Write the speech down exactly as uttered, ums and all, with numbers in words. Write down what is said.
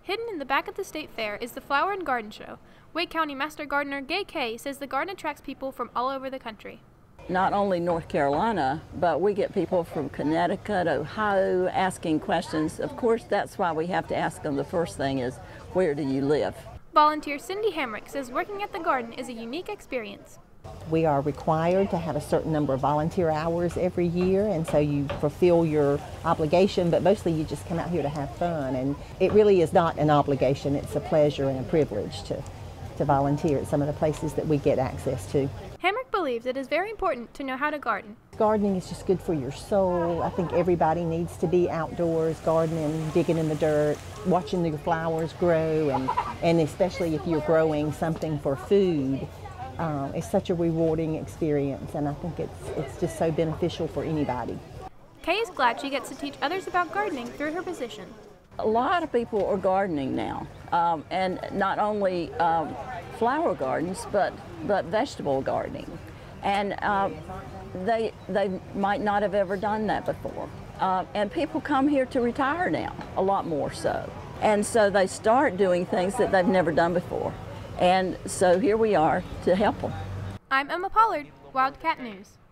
Hidden in the back of the State Fair is the Flower and Garden Show. Wake County Master Gardener Gay Kay says the garden attracts people from all over the country. Not only North Carolina, but we get people from Connecticut, Ohio, asking questions. Of course, that's why we have to ask them. The first thing is, where do you live? Volunteer Cindy Hamrick says working at the garden is a unique experience. We are required to have a certain number of volunteer hours every year, and so you fulfill your obligation, but mostly you just come out here to have fun. And it really is not an obligation, it's a pleasure and a privilege to, to volunteer at some of the places that we get access to. Hamrick believes it is very important to know how to garden. Gardening is just good for your soul. I think everybody needs to be outdoors, gardening, digging in the dirt, watching your flowers grow, and, and especially if you're growing something for food. Um, it's such a rewarding experience, and I think it's, it's just so beneficial for anybody. Kay is glad she gets to teach others about gardening through her position. A lot of people are gardening now, um, and not only um, flower gardens, but, but vegetable gardening. And um, they, they might not have ever done that before. Uh, and people come here to retire now, a lot more so. And so they start doing things that they've never done before. And so here we are to help them. I'm Emma Pollard, Wildcat News.